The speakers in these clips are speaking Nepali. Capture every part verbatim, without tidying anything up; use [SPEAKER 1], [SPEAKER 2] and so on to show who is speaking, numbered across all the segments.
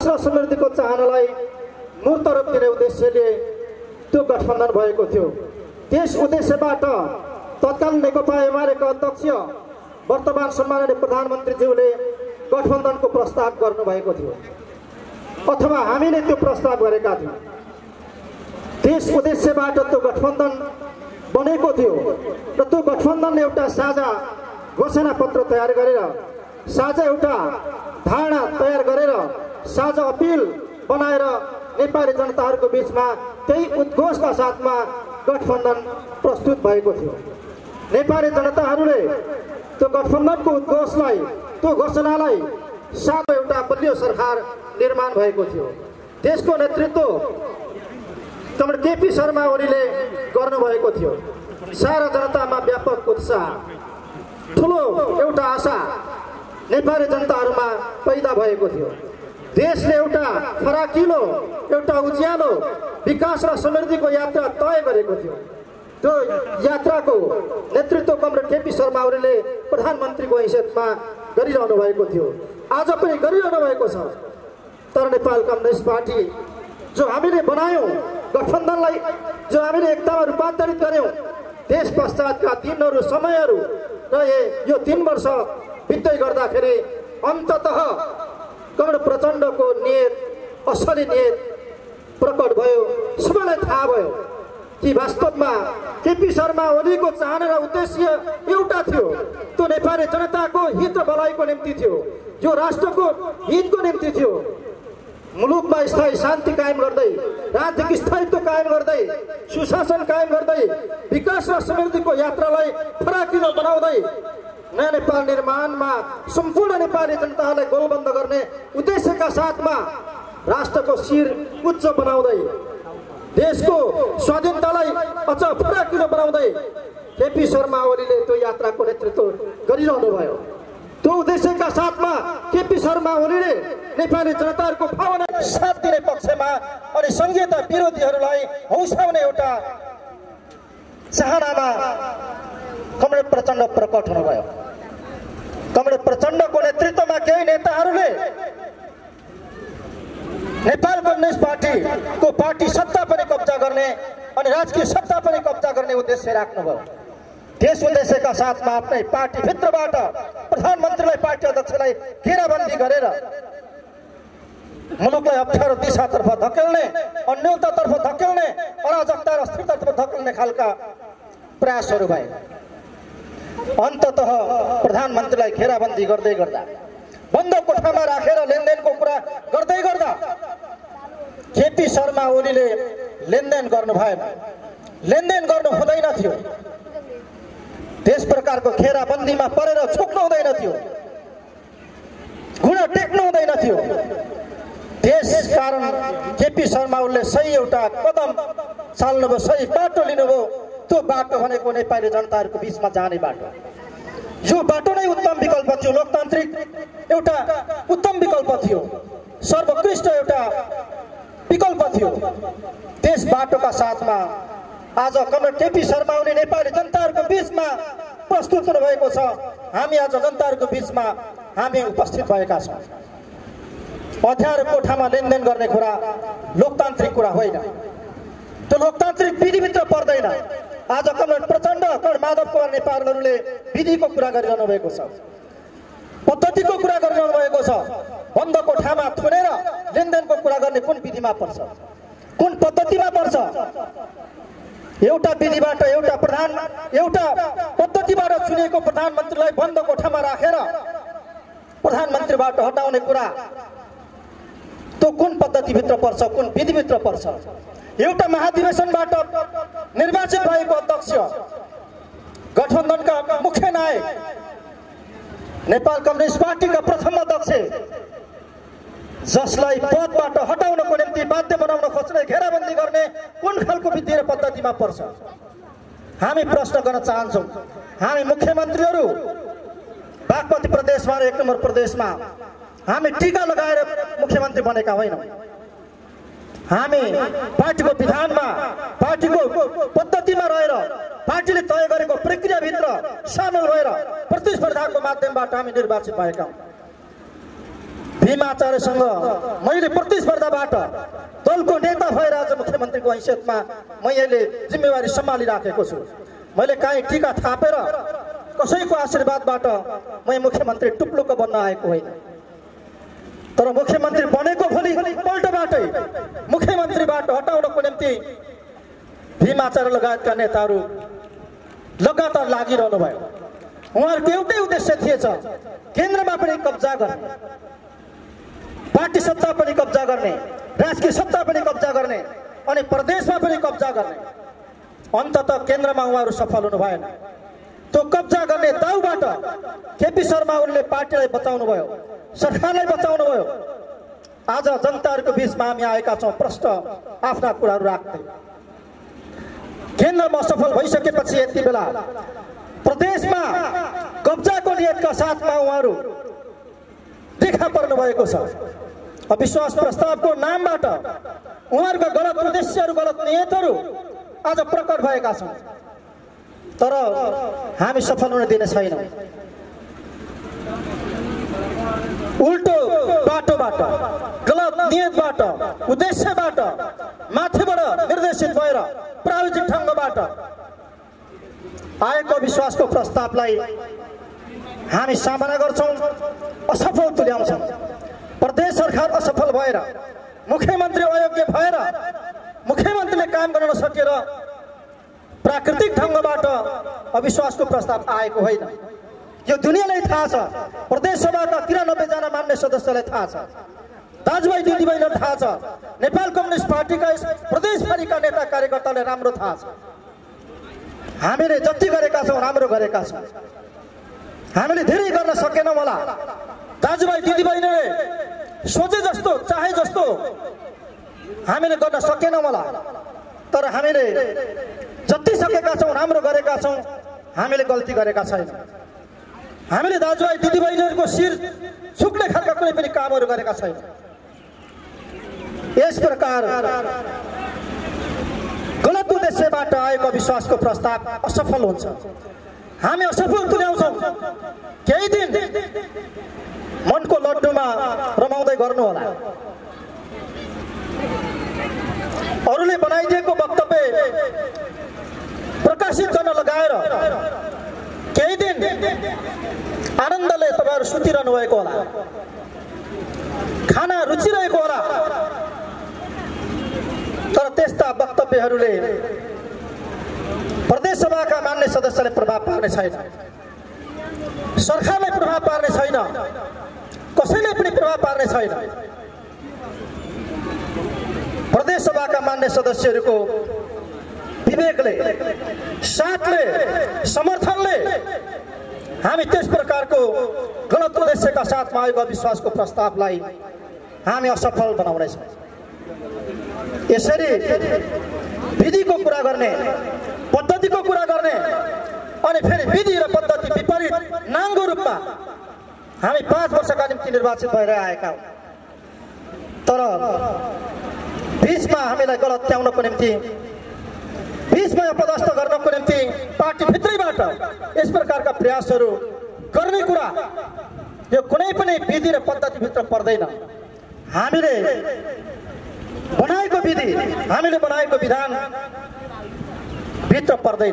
[SPEAKER 1] विकास र समृद्धिको चाहनालाई मूर्त रूप दिने उद्देश्यले त्यो गठबन्धन भएको थियो। त्यस उद्देश्यबाट तत्कालीन नेकपा एमालेका अध्यक्ष वर्तमान सम्माननीय प्रधानमन्त्रीज्यूले गठबन्धनको प्रस्ताव गर्नुभएको थियो अथवा हामीले त्यो प्रस्ताव गरेका थियौँ। त्यस उद्देश्यबाट त्यो गठबन्धन बनेको थियो र त्यो गठबन्धनले एउटा साझा घोषणा पत्र तयार गरेर साझा एउटा धारणा तयार गरेर साझा अपिल बनाएर नेपाली जनताहरूको बीचमा त्यही उद्घोषका साथमा गठबन्धन प्रस्तुत भएको थियो। नेपाली जनताहरूले त्यो गठबन्धनको उद्घोषलाई त्यो घोषणालाई साथ एउटा बलियो सरकार निर्माण भएको थियो। त्यसको नेतृत्व कमरेड केपी शर्मा ओलीले गर्नुभएको थियो। सारा जनतामा व्यापक उत्साह, ठुलो एउटा आशा नेपाली जनताहरूमा पैदा भएको थियो। देशले एउटा फराकिलो, एउटा उज्यालो विकास र समृद्धिको यात्रा तय गरेको थियो। त्यो यात्राको नेतृत्व कमरेड केपी शर्मा ओलीले प्रधानमन्त्रीको हैसियतमा गरिरहनु भएको थियो, आज पनि गरिरहनु भएको छ। तर नेपाल कम्युनिस्ट पार्टी जो हामीले बनायौँ, गठबन्धनलाई जो हामीले एकतामा रूपान्तरित गर्यौँ, त्यस पश्चातका दिनहरू, समयहरू र यो तीन वर्ष बित्दै गर्दाखेरि अन्ततः कमरेड प्रचण्डको नियत, असली नियत प्रकट भयो। सबैलाई थाहा भयो कि वास्तवमा केपी शर्मा ओलीको चाहना र उद्देश्य एउटा थियो, त्यो नेपाली जनताको हित र भलाइको निम्ति थियो, जो राष्ट्रको हितको निम्ति थियो। मुलुकमा स्थायी शान्ति कायम गर्दै, राजनीतिक स्थायित्व कायम गर्दै, सुशासन कायम गर्दै, विकास र समृद्धिको यात्रालाई फराकिलो बनाउँदै नयाँ नेपाल निर्माणमा सम्पूर्ण नेपाली जनतालाई गोलबन्द गर्ने उद्देश्यका साथमा राष्ट्रको शिर उच्च बनाउँदै, देशको स्वाधीनतालाई अझ फराकिलो बनाउँदै केपी शर्मा ओलीले त्यो यात्राको नेतृत्व गरिरहनु भयो। त्यो उद्देश्यका साथमा केपी शर्मा ओलीले नेपाली जनताहरूको भावना साथ दिने पक्षमा अनि संघीयता विरोधीहरूलाई हौसाउने एउटा चाहनामा कमरेड प्रचण्ड प्रकट हुनुभयो। कमरेड प्रचण्डको नेतृत्वमा केही नेताहरूले नेपाल कम्युनिस्ट पार्टीको पार्टी सत्ता पनि कब्जा गर्ने अनि राजकीय सत्ता पनि कब्जा गर्ने उद्देश्य राख्नुभयो। त्यस उद्देश्यका साथमा आफ्नै पार्टीभित्रबाट प्रधानमन्त्रीलाई, पार्टी अध्यक्षलाई घेराबन्दी गरेर मुलुकलाई अप्ठ्यारो दिशातर्फ धकेल्ने, अन्योलतातर्फ धकेल्ने, अराजकता र अस्थिरतातर्फ धकेल्ने खालका प्रयासहरू भए। अन्ततः प्रधानमन्त्रीलाई घेराबन्दी गर्दै गर्दा, बन्द कोठामा राखेर लेनदेनको कुरा गर्दै गर्दा केपी शर्मा ओलीले लेनदेन गर्नु भएन, लेनदेन गर्नु हुँदैन थियो। त्यस प्रकारको घेराबन्दीमा परेर छुक्नु हुँदैन थियो, घुँडा टेक्नु हुँदैन थियो। त्यस कारण केपी शर्मा ओलीले सही एउटा कदम चाल्नुभयो, सही बाटो लिनुभयो। त्यो बाटो भनेको नेपाली जनताहरूको बीचमा जाने बाटो। यो बाटो नै उत्तम विकल्प थियो, लोकतान्त्रिक एउटा उत्तम विकल्प थियो, सर्वोत्कृष्ट एउटा विकल्प थियो। त्यस बाटोका साथमा आज कमरेड केपी शर्मा ओली नेपाली जनताहरूको बीचमा प्रस्तुत हुनुभएको छ। हामी आज जनताहरूको बीचमा हामी उपस्थित भएका छौँ। अँध्यारो कोठामा लेनदेन गर्ने कुरा लोकतान्त्रिक कुरा होइन, त्यो लोकतान्त्रिक विधिभित्र पर्दैन। आज कमरेड प्रचण्ड, कमरेड माधव कुमार नेपालहरूले विधिको कुरा गरिरहनु भएको छ, पद्धतिको कुरा गरिरहनु भएको छ। बन्द कोठामा थुनेर लेनदेनको कुरा गर्ने कुन विधिमा पर्छ, कुन पद्धतिमा पर्छ? एउटा विधिबाट, एउटा प्रधान एउटा पद्धतिबाट चुनेको प्रधानमन्त्रीलाई बन्द कोठामा राखेर प्रधानमन्त्रीबाट हटाउने कुरा त्यो कुन पद्धतिभित्र पर्छ, कुन विधिभित्र पर्छ? एउटा महाधिवेशनबाट निर्वाचित भएको अध्यक्ष, गठबन्धनका मुख्य नायक, नेपाल कम्युनिस्ट पार्टीका प्रथम अध्यक्ष, जसलाई पदबाट हटाउनको निम्ति बाध्य बनाउन खोज्ने, घेराबन्दी गर्ने कुन खालको विधि र पद्धतिमा पर्छ? हामी प्रश्न गर्न चाहन्छौँ। हामी मुख्यमन्त्रीहरू बागमती प्रदेशमा र एक नम्बर प्रदेशमा हामी टीका लगाएर मुख्यमन्त्री बनेका होइनौँ। हामी पार्टीको विधानमा, पार्टीको पद्धतिमा रहेर, पार्टीले तय गरेको प्रक्रियाभित्र सामेल भएर प्रतिस्पर्धाको माध्यमबाट हामी निर्वाचित भएका हौँ। भीम आचार्यसँग मैले प्रतिस्पर्धाबाट दलको नेता भएर आज मुख्यमन्त्रीको हैसियतमा मैले जिम्मेवारी सम्हालिराखेको छु। मैले काहीँ टीका थापेर कसैको आशीर्वादबाट म मुख्यमन्त्री टुप्लुको बन्न आएको होइन, तर मुख्यमन्त्री बनेको भोलि पल्टबाटै मुख्यमन्त्रीबाट हटाउनको निम्ति भीम आचार्य लगायतका नेताहरू लगातार लागिरहनु भयो। उहाँहरूको एउटै उद्देश्य थिएछ, केन्द्रमा पनि कब्जा गर्ने, पार्टी सत्ता पनि कब्जा गर्ने, राजकीय सत्ता पनि कब्जा गर्ने अनि प्रदेशमा पनि कब्जा गर्ने। अन्ततः केन्द्रमा उहाँहरू सफल हुनु भएन। त्यो कब्जा गर्ने दाउबाट केपी शर्मा ओलीले पार्टीलाई बचाउनु भयो, सरकारलाई बचाउनु भयो। आज जनताहरूको बीचमा हामी आएका छौँ प्रष्ट आफ्ना कुराहरू राख्दै। केन्द्रमा सफल भइसकेपछि यति बेला प्रदेशमा कब्जाको नियतका साथमा उहाँहरू देखा पर्नु भएको छ। अविश्वास प्रस्तावको नामबाट उहाँहरूका गलत उद्देश्यहरू, गलत नियतहरू आज प्रकट भएका छन्, तर हामी सफल हुन दिने छैनौँ। उल्टो बाटोबाट, गलत नियतबाट, उद्देश्यबाट, माथिबाट निर्देशित भएर प्रायोजित ढङ्गबाट आएको विश्वासको प्रस्तावलाई हामी सामना गर्छौँ, असफल तुल्याउँछौँ। प्रदेश सरकार असफल भएर, मुख्यमन्त्री अयोग्य भएर, मुख्यमन्त्रीले काम गर्न नसकेर प्राकृतिक ढङ्गबाट अविश्वासको प्रस्ताव आएको होइन। यो दुनियाँलाई थाहा छ, प्रदेश सभाका तिरानब्बे जना मान्य सदस्यलाई थाहा छ, दाजुभाइ दिदीबहिनीलाई थाहा छ, नेपाल कम्युनिस्ट पार्टीका प्रदेशभरिका नेता कार्यकर्तालाई राम्रो थाहा छ। हामीले जति गरेका छौँ राम्रो गरेका छौँ। हामीले धेरै गर्न सकेनौँ होला, दाजुभाइ दिदीबहिनीले सोचे जस्तो, चाहे जस्तो हामीले गर्न सकेनौँ होला, तर हामीले जति सकेका छौँ राम्रो गरेका छौँ। हामीले गल्ती गरेका छैनौँ। हामीले दाजुभाइ दिदीबहिनीहरूको शिर झुक्ने खालका कुनै पनि कामहरू गरेका छैनौँ। यस प्रकार गलत उद्देश्यबाट आएको विश्वासको प्रस्ताव असफल हुन्छ। हामी असफल तुल्याउँछौँ। केही दिन मनको लड्डुमा रमाउँदै गर्नु होला। अरूले बनाइदिएको वक्तव्य प्रकाशित गर्न लगाएर केही दिन आनन्दले तपाईँहरू सुतिरहनु भएको होला, खाना रुचिरहेको होला, तर त्यस्ता वक्तव्यहरूले प्रदेश सभाका मान्य सदस्यलाई प्रभाव पार्ने छैन, सरकारलाई प्रभाव पार्ने छैन, कसैले पनि प्रभाव पार्ने छैन। प्रदेश सभाका मान्य सदस्यहरूको विवेकले, साथले, समर्थनले हामी त्यस प्रकारको गलत उद्देश्यका साथमा आएको विश्वासको प्रस्तावलाई हामी असफल बनाउनेछौँ। यसरी विधिको कुरा गर्ने, पद्धतिको कुरा गर्ने अनि फेरि विधि र पद्धति विपरीत नाङ्गो रूपमा हामी पाँच वर्षका निम्ति निर्वाचित भएर आएका हौँ, तर बीचमा हामीलाई गलत त्याउनको निम्ति, बीचमा अपदस्थ गर्नको निम्ति पार्टीभित्रैबाट यस प्रकारका प्रयासहरू गर्ने कुरा यो कुनै पनि विधि र पद्धतिभित्र पर्दैन। हामीले बनाएको विधि, हामीले बनाएको विधान भित्र पर्दैन।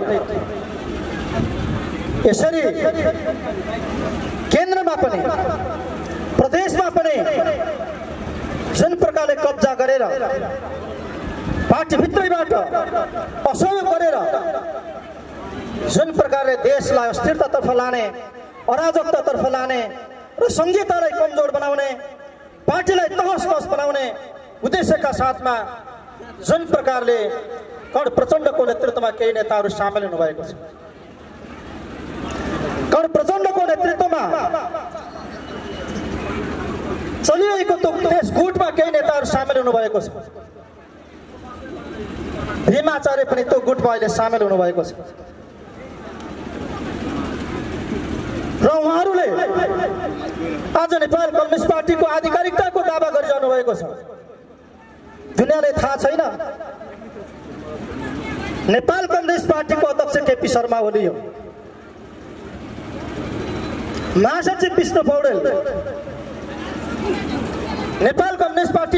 [SPEAKER 1] यसरी केन्द्रमा पनि प्रदेशमा पनि जुन प्रकारले कब्जा गरेर पार्टीभित्रैबाट असहयोग गरेर जुन प्रकारले देशलाई अस्थिरतातर्फ लाने, अराजकतातर्फ लाने र संघीयतालाई कमजोर बनाउने, पार्टीलाई तहस नहस बनाउने उद्देश्यका साथमा जुन प्रकारले कर्ण प्रचण्डको नेतृत्वमा केही नेताहरू सामेल हुनुभएको छ, कर्ण प्रचण्डको नेतृत्वमा चलिरहेको त्यस गुटमा केही नेताहरू सामेल हुनुभएको छ। भीम आचार्य पनि त्यो गुटमा अहिले सामेल हुनुभएको छ र उहाँहरूले आज नेपाल कम्युनिस्ट पार्टीको आधिकारिकताको दावा गरिरहनु भएको छ। दुनियाँलाई थाहा छैन नेपाल कम्युनिस्ट पार्टीको अध्यक्ष केपी शर्मा ओली हो, महासचिव विष्णु पौडेल, नेपाल कम्युनिस्ट पार्टी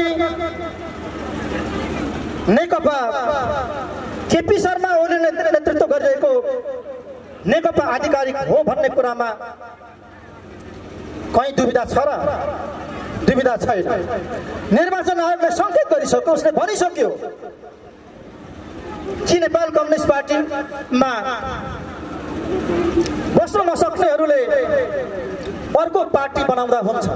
[SPEAKER 1] नेकपा केपी शर्मा ओलीले नेतृत्व गरिरहेको नेकपा आधिकारिक हो भन्ने कुरामा कहीँ दुविधा छ र दुविधा छैन। निर्वाचन आयोगले सङ्केत गरिसक्यो, उसले भनिसक्यो कि नेपाल कम्युनिस्ट पार्टीमा बस्न नसक्नेहरूले अर्को पार्टी बनाउँदा हुन्छ,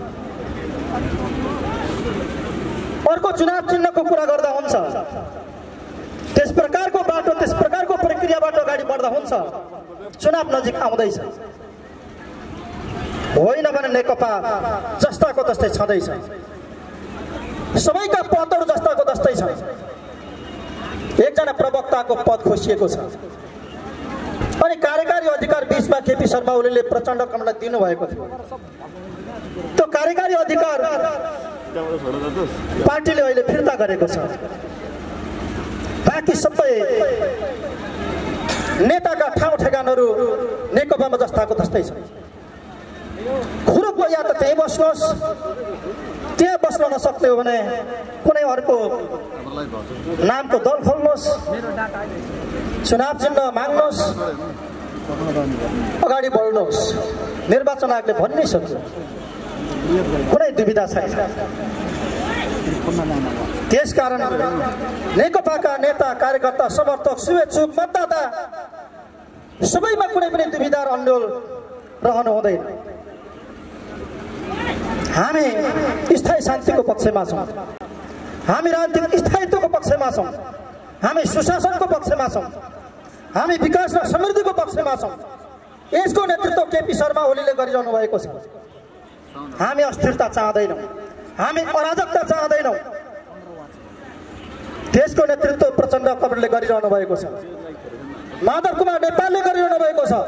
[SPEAKER 1] अर्को चुनाव चिन्हको कुरा गर्दा हुन्छ, त्यस प्रकारको बाटो त्यस प्रकारको प्रक्रियाबाट अगाडि बढ्दा हुन्छ। चुनाव नजिक आउँदैछ, होइन भने नेकपा जस्ताको जस्तै छँदैछ, सबैका पदहरू जस्ताको जस्तै छ। एकजना प्रवक्ताको पद खोसिएको छ अनि कार्यकारी अधिकार बीचमा केपी शर्मा ओलीले प्रचण्ड कमललाई दिनुभएको थियो। त्यो कार्यकारी अधिकार पार्टीले अहिले फिर्ता गरेको छ। बाँकी सबै नेताका ठाउँ ठेगानहरू नेकपामा जस्ताको जस्तै छ। खुरुक या त त्यहीँ बस्नुहोस्, त्यहाँ बस्न नसक्ने हो भने कुनै अर्को नामको दल खोल्नुहोस्, चुनाव चिन्ह माग्नुहोस्, अगाडि बढ्नुहोस्। निर्वाचन आयोगले भन्नै सक्यो, कुनै दुविधा छैन। त्यसकारण नेकपाका नेता कार्यकर्ता समर्थक शुभेच्छुक मतदाता सबैमा कुनै पनि दुविधा र अन्यल रहनु हुँदैन। हामी स्थायी शान्तिको पक्षमा छौँ, हामी राजनीतिक स्थायित्वको पक्षमा छौँ, हामी सुशासनको पक्षमा छौँ, हामी विकास र समृद्धिको पक्षमा छौँ। यसको नेतृत्व केपी शर्मा ओलीले गरिरहनु भएको छ। हामी अस्थिरता चाहँदैनौँ, हामी अराजकता चाहँदैनौँ। देशको नेतृत्व प्रचण्ड कमलले गरिरहनु भएको छ, माधव कुमार नेपालले गरिरहनु भएको छ।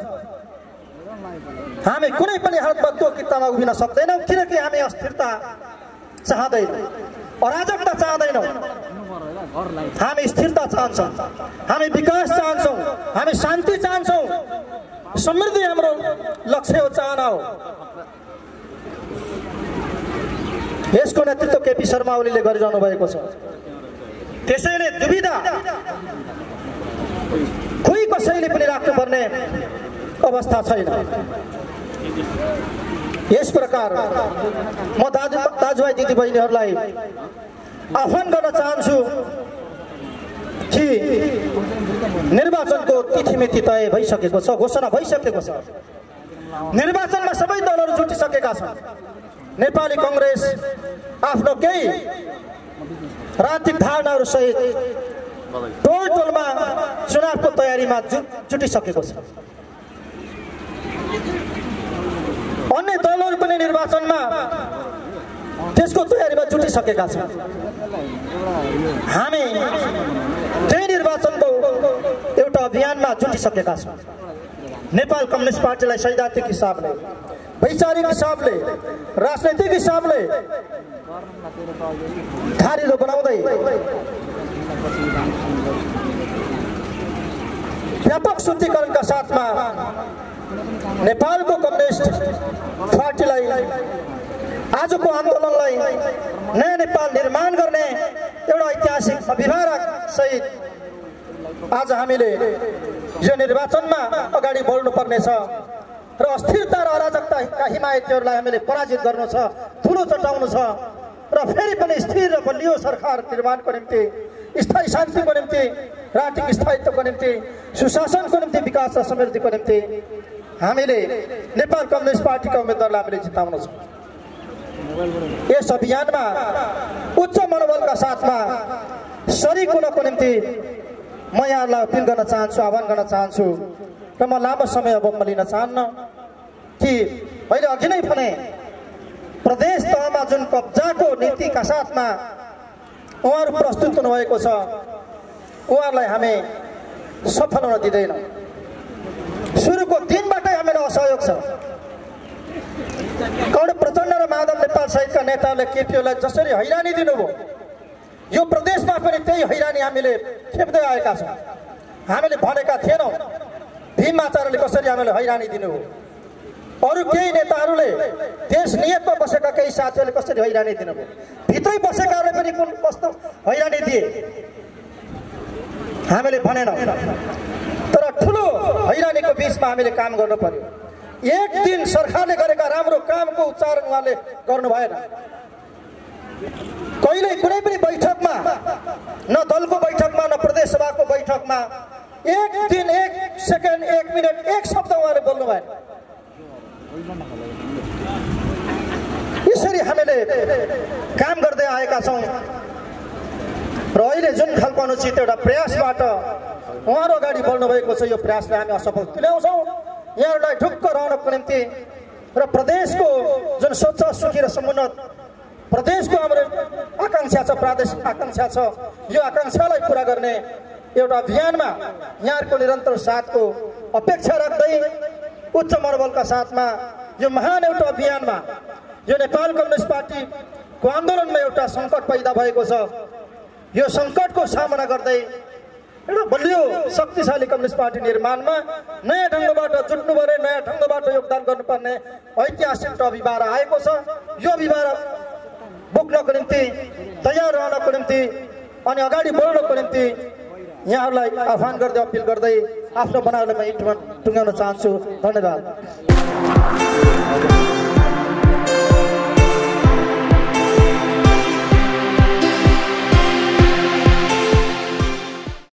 [SPEAKER 1] हामी कुनै पनि हालतमा त्यो किताबमा उभिन सक्दैनौँ, किनकि हामी अस्थिरता चाहँदैनौँ, अराजकता चाहँदैनौँ। हामी स्थिरता चाहन्छौँ, हामी विकास चाहन्छौँ, हामी शान्ति चाहन्छौँ, समृद्धि हाम्रो लक्ष्य हो, चाहना हो। यसको नेतृत्व केपी शर्मा ओलीले गरिरहनु भएको छ। त्यसैले दुविधा कोही कसैले पनि राख्नुपर्ने अवस्था छैन। यस प्रकार म दाजु दाजुभाइ दिदीबहिनीहरूलाई आह्वान गर्न चाहन्छु कि निर्वाचनको तिथिमिति तय भइसकेको छ, घोषणा भइसकेको छ। निर्वाचनमा सबै दलहरू जुटिसकेका छन्। नेपाली कङ्ग्रेस आफ्नो केही राजनीतिक धारणाहरू सहित टोल टोलमा चुनावको तयारीमा जुटिसकेको छ। अन्य दलहरू पनि निर्वाचनमा त्यसको तयारीमा जुटिसकेका छन्। हामी त्यही निर्वाचनको एउटा अभियानमा जुटिसकेका छौँ। नेपाल कम्युनिस्ट पार्टीलाई सैद्धान्तिक हिसाबले, वैचारिक हिसाबले, राजनैतिक हिसाबले धारिलो बनाउँदै व्यापक शुद्धिकरणका साथमा नेपालको कम्युनिस्ट पार्टीलाई आजको आन्दोलनलाई नयाँ नेपाल निर्माण गर्ने एउटा ऐतिहासिक अभिभावक सहित आज हामीले यो निर्वाचनमा अगाडि बढ्नुपर्नेछ र अस्थिरता र अराजकताका हिमायतीहरूलाई हामीले पराजित गर्नु छ, धुलो चटाउनु छ र फेरि पनि स्थिर र बलियो सरकार निर्माणको निम्ति, स्थायी शान्तिको निम्ति, राजनीतिक स्थायित्वको निम्ति, सुशासनको निम्ति, विकास र समृद्धिको निम्ति हामीले नेपाल कम्युनिस्ट पार्टीका उम्मेदवारलाई हामीले जिताउनु छ। यस अभियानमा उच्च मनोबलका साथमा सरिक हुनको निम्ति म यहाँहरूलाई अपिल गर्न चाहन्छु, आह्वान गर्न चाहन्छु र म लामो समय अब म लिन चाहन्न कि मैले अघि नै भने प्रदेश तहमा जुन कब्जाको नीतिका साथमा उहाँहरू प्रस्तुत हुनुभएको छ, उहाँहरूलाई हामी सफल हुन दिँदैनौँ। सुरुको दिनबाटै हामीलाई असहयोग छ। गौड प्रचण्ड र माधव नेपाल सहितका नेताहरूले केपीओलाई जसरी हैरानी दिनुभयो, यो प्रदेशमा पनि त्यही हैरानी हामीले खेप्दै आएका छौँ। हामीले भनेका थिएनौँ भीम आचार्यले कसरी हामीलाई हैरानी दिनुभयो, अरू केही नेताहरूले देश नियतमा बसेका केही साथीहरूले कसरी हैरानी दिनुभयो, भित्रै बसेकाहरूले पनि कुन कस्तो हैरानी दिए हामीले भनेनौँ। तर ठुलो हैरानीको बिचमा हामीले काम गर्नु पर्यो। एक दिन सरकारले गरेका राम्रो कामको उच्चारण उहाँले गर्नु भएन। कहिले कुनै पनि बैठकमा, न दलको बैठकमा न प्रदेश सभाको बैठकमा एक दिन एक सेकेन्ड एक मिनट एक शब्द उहाँले बोल्नु भएन। यसरी हामीले काम गर्दै आएका छौँ र अहिले जुन खालको अनुचित एउटा प्रयासबाट उहाँहरू अगाडि बढ्नु भएको छ, यो प्रयासलाई हामी असफल तुल्याउँछौँ। यहाँहरूलाई ढुक्क रहनको निम्ति र प्रदेशको जुन स्वच्छ सुखी र समुन्नत प्रदेशको हाम्रो आकांक्षा छ, प्रादेशिक आकांक्षा छ, यो आकांक्षालाई पुरा गर्ने एउटा अभियानमा यहाँहरूको निरन्तर साथको अपेक्षा राख्दै उच्च मनोबलका साथमा यो महान एउटा अभियानमा यो नेपाल कम्युनिस्ट पार्टीको आन्दोलनमा एउटा सङ्कट पैदा भएको छ। यो सङ्कटको सामना गर्दै एउटा बलियो शक्तिशाली कम्युनिस्ट पार्टी निर्माणमा नयाँ ढङ्गबाट जुट्नुपर्ने, नयाँ ढङ्गबाट योगदान गर्नुपर्ने ऐतिहासिक अभिभार आएको छ। यो अभिभार बोक्नको निम्ति तयार रहनको निम्ति अनि अगाडि बढ्नको निम्ति यहाँहरूलाई आह्वान गर्दै अपिल गर्दै आफ्नो बनाउनमा इन्टुमा टुङ्गाउन चाहन्छु। धन्यवाद।